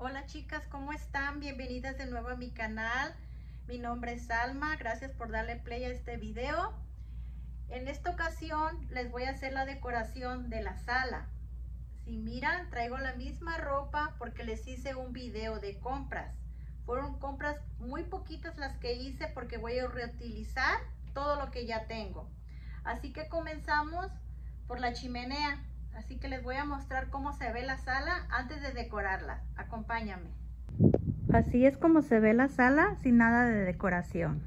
Hola chicas, ¿cómo están? Bienvenidas de nuevo a mi canal. Mi nombre es Alma, gracias por darle play a este video. En esta ocasión les voy a hacer la decoración de la sala. Si miran, traigo la misma ropa porque les hice un video de compras. Fueron compras muy poquitas las que hice porque voy a reutilizar todo lo que ya tengo. Así que comenzamos por la chimenea. Así que les voy a mostrar cómo se ve la sala antes de decorarla. Acompáñame. Así es como se ve la sala sin nada de decoración.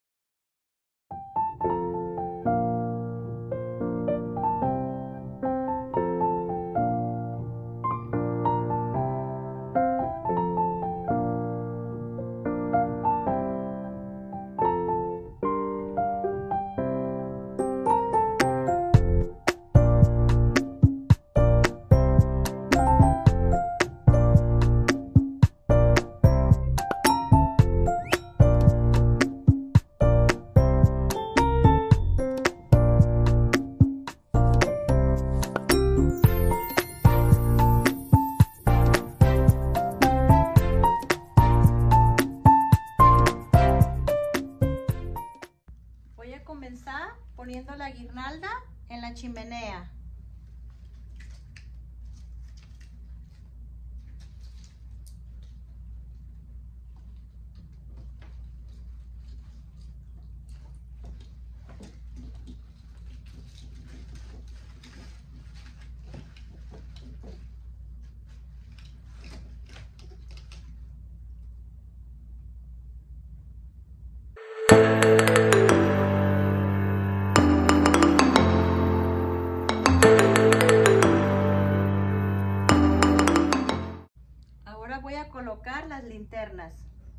Voy a comenzar poniendo la guirnalda en la chimenea. Ahora voy a colocar las linternas.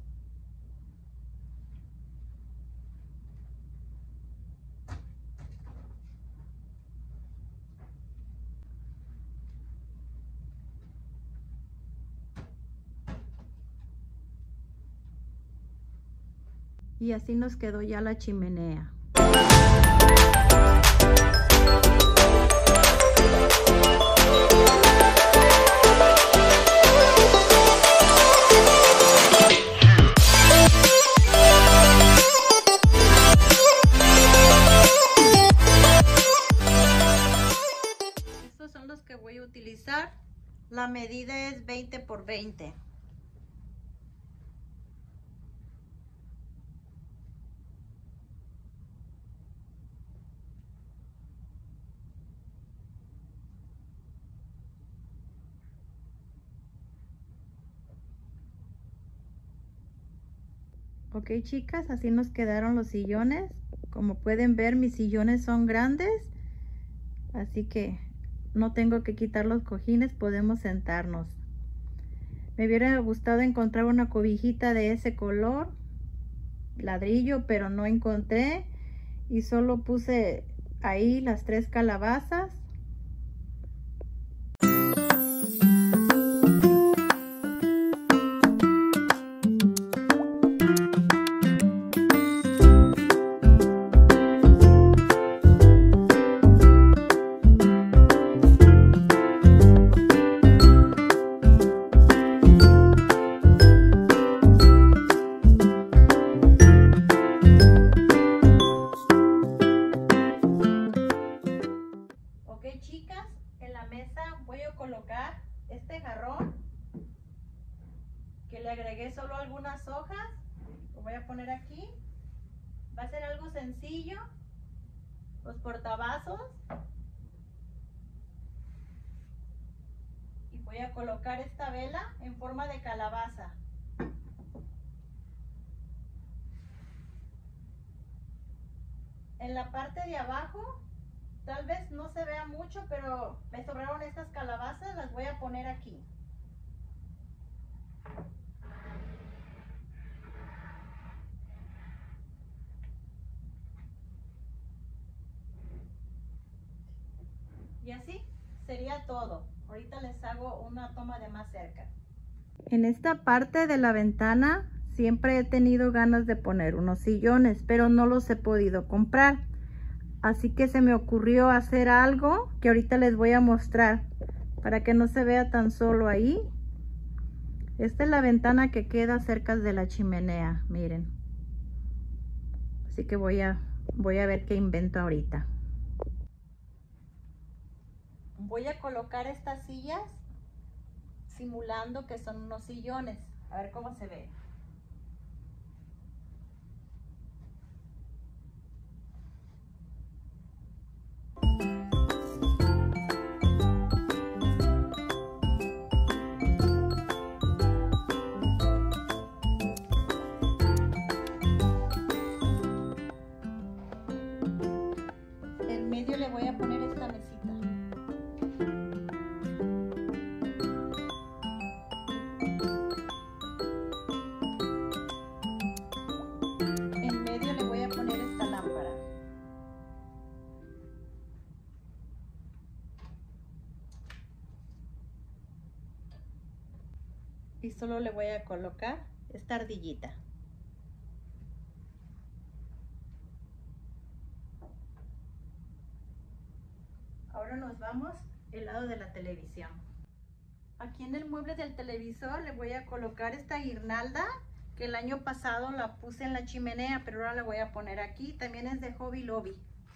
Y así nos quedó ya la chimenea. Estos son los que voy a utilizar. La medida es 20 por 20. Ok chicas, así nos quedaron los sillones. Como pueden ver, mis sillones son grandes, así que no tengo que quitar los cojines, podemos sentarnos. Me hubiera gustado encontrar una cobijita de ese color, ladrillo, pero no encontré y solo puse ahí las 3 calabazas. Chicas, en la mesa voy a colocar este jarrón que le agregué solo algunas hojas. Lo voy a poner aquí. Va a ser algo sencillo. Los portavasos. Y voy a colocar esta vela en forma de calabaza. En la parte de abajo tal vez no se vea mucho, pero me sobraron estas calabazas, las voy a poner aquí. Y así sería todo. Ahorita les hago una toma de más cerca. En esta parte de la ventana siempre he tenido ganas de poner unos sillones, pero no los he podido comprar. Así que se me ocurrió hacer algo que ahorita les voy a mostrar para que no se vea tan solo ahí. Esta es la ventana que queda cerca de la chimenea, miren. Así que voy a ver qué invento ahorita. Voy a colocar estas sillas simulando que son unos sillones. A ver cómo se ve. En medio le voy a poner esta mesita. En medio le voy a poner esta lámpara. Y solo le voy a colocar esta ardillita. Ahora nos vamos al lado de la televisión. Aquí en el mueble del televisor le voy a colocar esta guirnalda que el año pasado la puse en la chimenea, pero ahora la voy a poner aquí. También es de Hobby Lobby.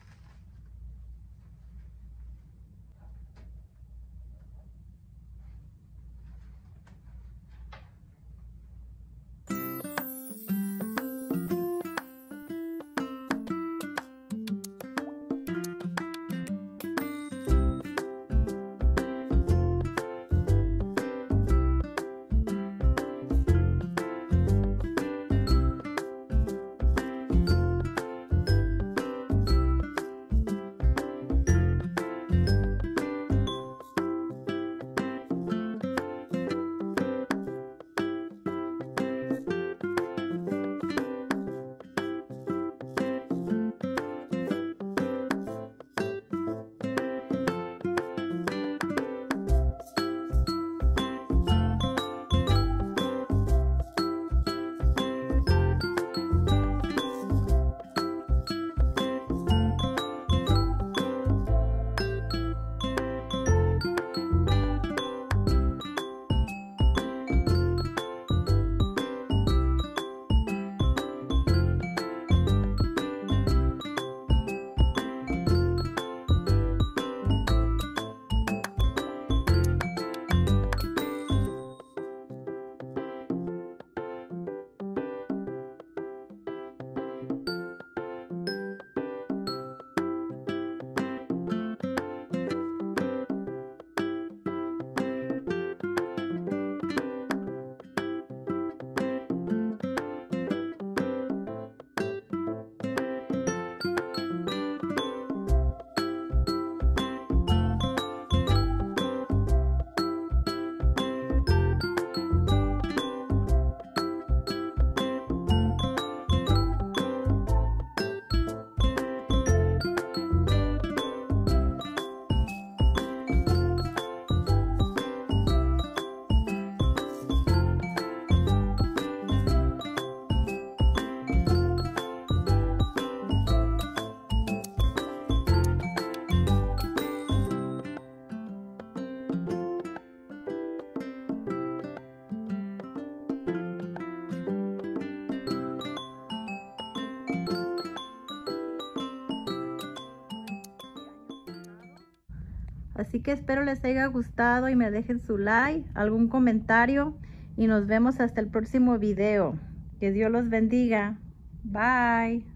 Así que espero les haya gustado y me dejen su like, algún comentario y nos vemos hasta el próximo video. Que Dios los bendiga. Bye.